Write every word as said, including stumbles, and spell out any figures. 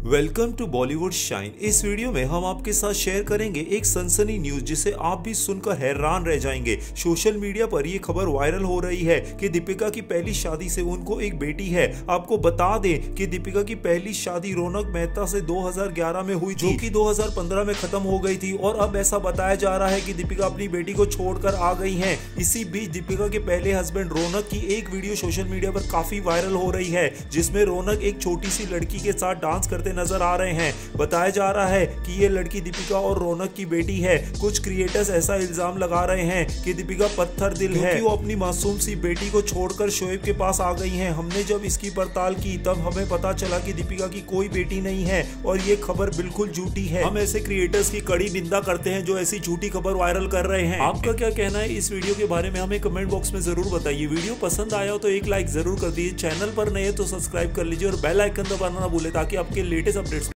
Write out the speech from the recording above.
Welcome to Bollywood shine. इस video में हम आपके साथ शेयर करेंगे एक सनसनी न्यूज जिसे आप भी सुनकर हैरान रह जाएंगे। सोशल मीडिया पर ये खबर वायरल हो रही है कि दीपिका की पहली शादी से उनको एक बेटी है। आपको बता दें कि दीपिका की पहली शादी रौनक मेहता से दो हज़ार ग्यारह में हुई थी, जो कि दो हज़ार पंद्रह में खत्म हो गई थी और अब ऐसा बताया जा रहा है कि दीपिका अपनी बेटी को छोड़कर आ गई हैं। इसी बीच दीपिका के पहले हस्बैंड रौनक की एक वीडियो सोशल मीडिया पर काफी वायरल हो रही है, जिसमें रौनक एक छोटी सी लड़की के साथ डांस करते नजर आ रहे हैं। बताया जा रहा है कि ये लड़की दीपिका और रौनक की बेटी है। कुछ क्रिएटर्स ऐसा इल्जाम लगा रहे हैं कि दीपिका पत्थर दिल है, वो अपनी मासूम सी बेटी को छोड़कर शोएब के पास आ गई हैं। हमने जब इसकी पड़ताल की तब हमें पता चला कि दीपिका की कोई बेटी नहीं है और ये खबर बिल्कुल झूठी है। हम ऐसे क्रिएटर्स की कड़ी निंदा करते हैं जो ऐसी झूठी खबर वायरल कर रहे हैं। आपका क्या कहना है इस वीडियो के बारे में हमें कमेंट बॉक्स में जरूर बताइए। वीडियो पसंद आया हो तो एक लाइक जरूर कर दीजिए। चैनल पर नए तो सब्सक्राइब कर लीजिए और बेल आइकन दबाना ना भूले ताकि आपके लेटेस्ट अपडेट्स